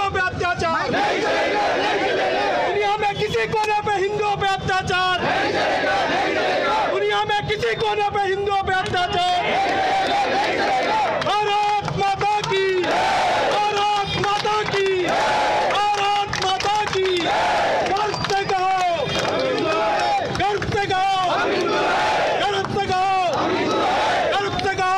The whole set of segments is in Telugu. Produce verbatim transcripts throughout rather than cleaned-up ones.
हिंदुओं पे अत्याचार, दुनिया में किसी कोने पे हिंदुओं पे अत्याचार, दुनिया में किसी कोने पे हिंदुओं पे अत्याचार। भारत माता की, भारत माता की, भारत माता की। गर्व से कहो, गर्व से कहो, गर्व से कहो, गर्व से कहो।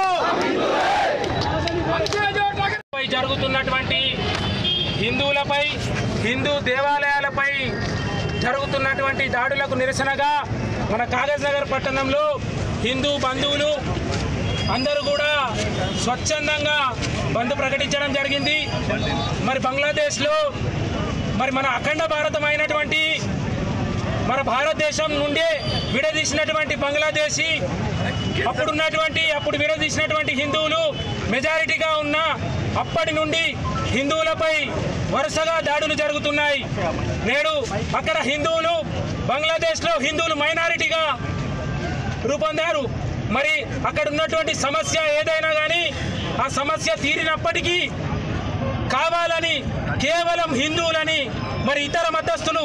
జరుగుతున్నటువంటి హిందువులపై హిందూ దేవాలయాలపై జరుగుతున్నటువంటి దాడులకు నిరసనగా మన కాగజ్ నగర్ పట్టణంలో హిందూ బంధువులు అందరూ కూడా స్వచ్ఛందంగా బంద్ ప్రకటించడం జరిగింది. మరి బంగ్లాదేశ్లో మరి మన అఖండ భారతమైనటువంటి మన భారతదేశం నుండి విడదీసినటువంటి బంగ్లాదేశీ అప్పుడున్నటువంటి అప్పుడు విడదీసినటువంటి హిందువులు మెజారిటీగా ఉన్న అప్పటి నుండి హిందువులపై వరుసగా దాడులు జరుగుతున్నాయి. నేడు అక్కడ హిందువులు బంగ్లాదేశ్లో హిందువులు మైనారిటీగా రూపొందారు. మరి అక్కడ ఉన్నటువంటి సమస్య ఏదైనా కానీ ఆ సమస్య తీరినప్పటికీ కావాలని కేవలం హిందువులని మరి ఇతర మతస్థులు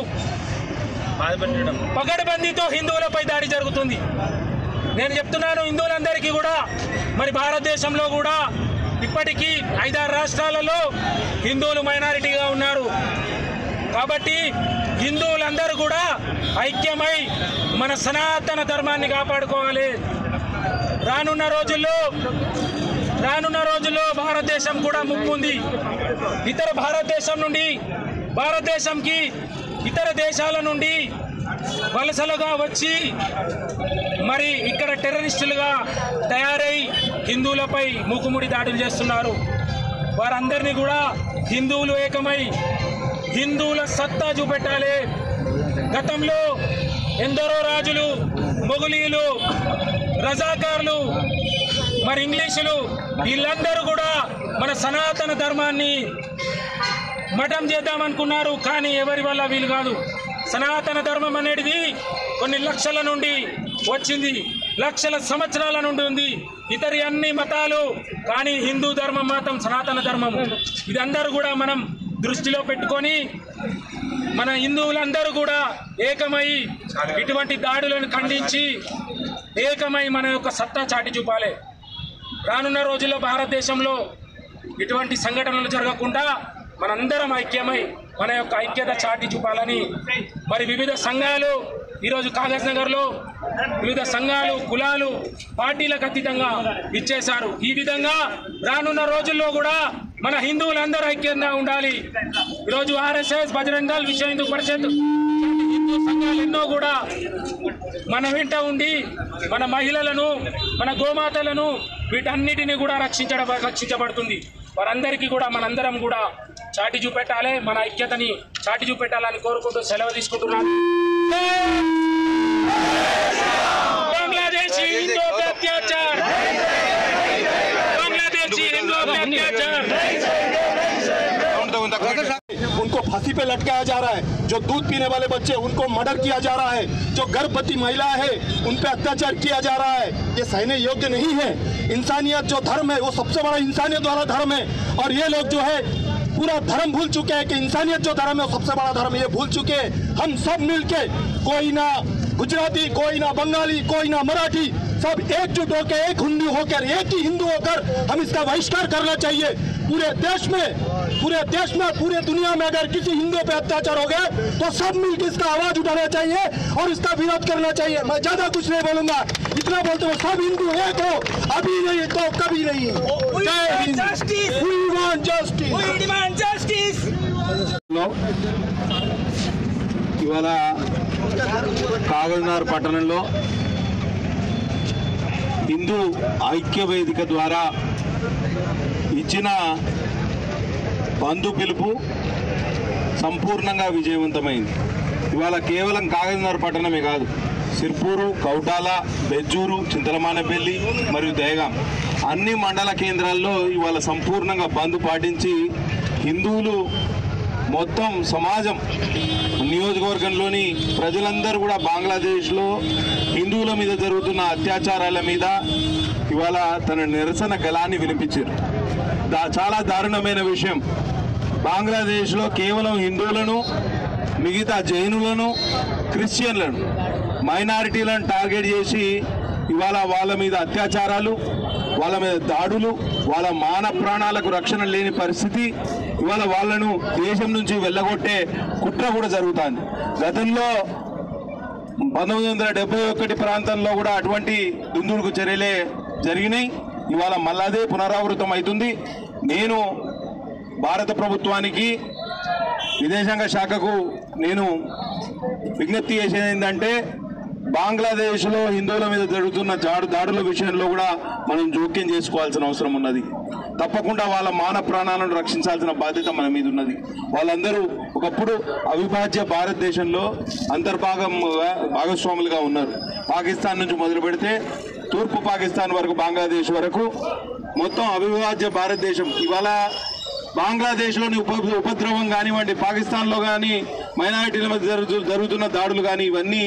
పగడబందీతో హిందువులపై దాడి జరుగుతుంది. నేను చెప్తున్నాను హిందువులందరికీ కూడా మరి భారతదేశంలో కూడా ఇప్పటికీ ఐదారు రాష్ట్రాలలో హిందువులు మైనారిటీగా ఉన్నారు. కాబట్టి హిందువులందరూ కూడా ఐక్యమై మన సనాతన ధర్మాన్ని కాపాడుకోవాలి. రానున్న రోజుల్లో రానున్న రోజుల్లో భారతదేశం కూడా ముప్పుంది. ఇతర భారతదేశం నుండి భారతదేశంకి ఇతర దేశాల నుండి వలసలుగా వచ్చి మరి ఇక్కడ టెర్రరిస్టులుగా తయారై హిందువులపై మూకుముడి దాడులు చేస్తున్నారు. వారందరినీ కూడా హిందువులు ఏకమై హిందువుల సత్తా చూపెట్టాలి. గతంలో ఎందరో రాజులు, మొఘలీయులు, రజాకార్లు, మరి ఇంగ్లీషులు వీళ్ళందరూ కూడా మన సనాతన ధర్మాన్ని మఠం చేద్దామనుకున్నారు. కానీ ఎవరి వల్ల వీలు కాదు. సనాతన ధర్మం అనేది కొన్ని లక్షల నుండి వచ్చింది, లక్షల సంవత్సరాల నుండి ఉంది. ఇతర అన్ని మతాలు కానీ హిందూ ధర్మం మాత్రం సనాతన ధర్మం. ఇది అందరూ కూడా మనం దృష్టిలో పెట్టుకొని మన హిందువులందరూ కూడా ఏకమై ఇటువంటి దాడులను ఖండించి ఏకమై మన యొక్క సత్తా చాటి చూపాలి. రానున్న రోజుల్లో భారతదేశంలో ఇటువంటి సంఘటనలు జరగకుండా మనందరం ఐక్యమై మన యొక్క ఐక్యత చాటి చూపాలని మరి వివిధ సంఘాలు ఈరోజు కాగజ్ నగర్లో వివిధ సంఘాలు, కులాలు, పార్టీలకు అతీతంగా ఇచ్చేశారు. ఈ విధంగా రానున్న రోజుల్లో కూడా మన హిందువులందరూ ఐక్యంగా ఉండాలి. ఈరోజు ఆర్ఎస్ఎస్, బజరంగ్ దళ్, విశ్వ హిందూ పరిషత్, హిందూ సంఘాలు ఎన్నో కూడా మన వెంట ఉండి మన మహిళలను, మన గోమాతలను వీటన్నిటిని కూడా రక్షించడం రక్షించబడుతుంది. వారందరికీ కూడా మనందరం కూడా చాటి చూపెట్టాలి, మన ఐక్యతని చాటి చూపెట్టాలని కోరుకుంటూ సెలవు తీసుకుంటున్నాను. బంగ్లాదేశీ హిందూ అత్యాచార్, బంగ్లాదేశీ హిందూ అత్యాచార్. उनको फांसी पे लटकाया जा रहा है. जो दूध पीने वाले बच्चे उनको मर्डर किया जा रहा है. जो गर्भवती महिला है उन पे अत्याचार किया जा रहा है. ये सहने योग्य नहीं है. इंसानियत जो धर्म है वो सबसे बड़ा इंसानियत वाला धर्म है. और ये लोग जो है पूरा धर्म भूल चुके हैं कि इंसानियत जो धर्म है वो सबसे बड़ा धर्म, ये भूल चुके हैं. हम सब मिलके, कोई ना गुजराती, कोई ना बंगाली, कोई ना मराठी, सब एकजुट होकर, एक हिंदू होकर, एक ही हिंदू होकर हम इसका बहिष्कार करना चाहिए. पूरे देश में पूरे देश में पूरे दुनिया में अगर किसी हिंदू पे अत्याचार हो गए तो सब मिलकर इसका आवाज उठाना चाहिए और इसका विरोध करना चाहिए. मैं ज्यादा कुछ नहीं बोलूंगा, इतना बोलते हुए सब हिंदू एक हो, अभी नहीं तो कभी नहीं. जय Hind. We want justice. We demand justice. ఇవాళ కాగజ్ నగర్ పట్టణంలో హిందూ ఐక్య వేదిక ద్వారా ఇచ్చిన బంధు పిలుపు సంపూర్ణంగా విజయవంతమైంది. ఇవాళ కేవలం కాగజ్ నగర్ పట్టణమే కాదు, సిర్పూరు, కౌటాల, బెజ్జూరు, చింతలమానపల్లి మరియు దయగాం అన్ని మండల కేంద్రాల్లో ఇవాళ సంపూర్ణంగా బంద్ పాటించి హిందువులు మొత్తం సమాజం, నియోజకవర్గంలోని ప్రజలందరూ కూడా బంగ్లాదేశ్లో హిందువుల మీద జరుగుతున్న అత్యాచారాల మీద ఇవాళ తన నిరసన గళాన్ని వినిపించారు. దా చాలా దారుణమైన విషయం. బంగ్లాదేశ్లో కేవలం హిందువులను, మిగతా జైనులను, క్రిస్టియన్లను, మైనారిటీలను టార్గెట్ చేసి ఇవాళ వాళ్ళ మీద అత్యాచారాలు, వాళ్ళ మీద దాడులు, వాళ్ళ మాన ప్రాణాలకు రక్షణ లేని పరిస్థితి, ఇవాళ వాళ్ళను దేశం నుంచి వెళ్ళగొట్టే కుట్ర కూడా జరుగుతుంది. గతంలో పంతొమ్మిది వందల డెబ్బై ఒకటి ప్రాంతంలో కూడా అటువంటి దుందుడుకు చర్యలే జరిగినాయి. ఇవాళ మళ్ళీ అదే పునరావృతం అవుతుంది. నేను భారత ప్రభుత్వానికి, విదేశాంగ శాఖకు నేను విజ్ఞప్తి చేసేది ఏంటంటే, బంగ్లాదేశ్లో హిందువుల మీద జరుగుతున్న జాడు దాడుల విషయంలో కూడా మనం జోక్యం చేసుకోవాల్సిన అవసరం ఉన్నది. తప్పకుండా వాళ్ళ మాన ప్రాణాలను రక్షించాల్సిన బాధ్యత మన మీద ఉన్నది. వాళ్ళందరూ ఒకప్పుడు అవిభాజ్య భారతదేశంలో అంతర్భాగం భాగస్వాములుగా ఉన్నారు. పాకిస్తాన్ నుంచి మొదలు పెడితే తూర్పు పాకిస్తాన్ వరకు, బంగ్లాదేశ్ వరకు మొత్తం అవిభాజ్య భారతదేశం. ఇవాళ బంగ్లాదేశ్లోని ఉప ఉపద్రవం కానివ్వండి, పాకిస్తాన్లో కానీ మైనారిటీల మధ్య జరుగు జరుగుతున్న దాడులు కానీ, ఇవన్నీ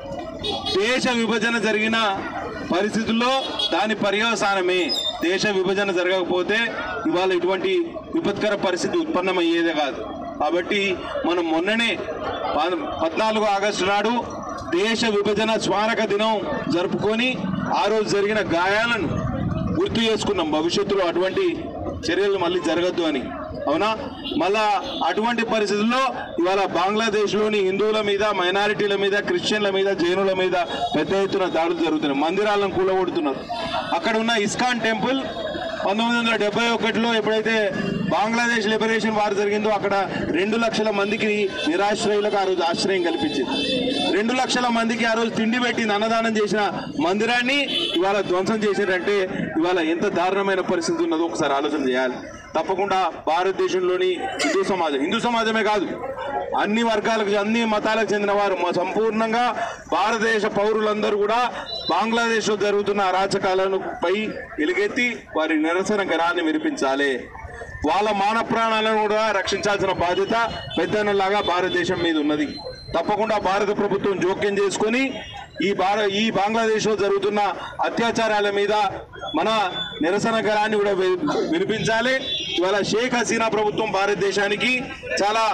దేశ విభజన జరిగిన పరిస్థితుల్లో దాని పర్యవసానమే. దేశ విభజన జరగకపోతే ఇవాళ ఇటువంటి విపత్కర పరిస్థితి ఉత్పన్నమయ్యేదే కాదు. కాబట్టి మనం మొన్ననే పద్నాలుగు ఆగస్టు నాడు దేశ విభజన స్మారక దినం జరుపుకొని ఆ రోజు జరిగిన గాయాలను గుర్తు చేసుకున్నాం. భవిష్యత్తులో అటువంటి చర్యలు మళ్ళీ జరగద్దు అని. అవునా? మళ్ళా అటువంటి పరిస్థితుల్లో ఇవాళ బంగ్లాదేశ్లోని హిందువుల మీద, మైనారిటీల మీద, క్రిస్టియన్ల మీద, జైనుల మీద పెద్ద ఎత్తున దాడులు జరుగుతున్నాయి. మందిరాలను కూలగొడుతున్నారు. అక్కడ ఉన్న ఇస్కాన్ టెంపుల్ పంతొమ్మిది వందల డెబ్బై ఒకటిలో ఎప్పుడైతే బంగ్లాదేశ్ లిబరేషన్ వార్ జరిగిందో అక్కడ రెండు లక్షల మందికి నిరాశ్రయులకు ఆ రోజు ఆశ్రయం కల్పించింది. రెండు లక్షల మందికి ఆ రోజు తిండి పెట్టింది, అన్నదానం చేసిన మందిరాన్ని ఇవాళ ధ్వంసం చేశారంటే ఇవాళ ఎంత దారుణమైన పరిస్థితి ఉన్నదో ఒకసారి ఆలోచన చేయాలి. తప్పకుండా భారతదేశంలోని హిందూ సమాజం, హిందూ సమాజమే కాదు, అన్ని వర్గాలకు, అన్ని మతాలకు చెందిన వారు సంపూర్ణంగా భారతదేశ పౌరులందరూ కూడా బంగ్లాదేశ్లో జరుగుతున్న అరాచకాలను పై ఎలుగెత్తి వారి నిరసన గణాన్ని వినిపించాలి. వాళ్ళ మాన ప్రాణాలను కూడా రక్షించాల్సిన బాధ్యత పెద్దనలాగా భారతదేశం మీద ఉన్నది. తప్పకుండా భారత ప్రభుత్వం జోక్యం చేసుకొని ఈ భార ఈ బంగ్లాదేశ్లో జరుగుతున్న అత్యాచారాల మీద మన నిరసన గళాన్ని కూడా వినిపించాలి. ఇవాళ షేక్ హసీనా ప్రభుత్వం భారతదేశానికి చాలా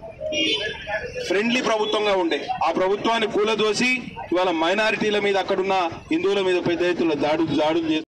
ఫ్రెండ్లీ ప్రభుత్వంగా ఉండే ఆ ప్రభుత్వాన్ని కూలదోసి ఇవాళ మైనారిటీల మీద, అక్కడున్న హిందువుల మీద పెద్ద ఎత్తున దాడులు దాడులు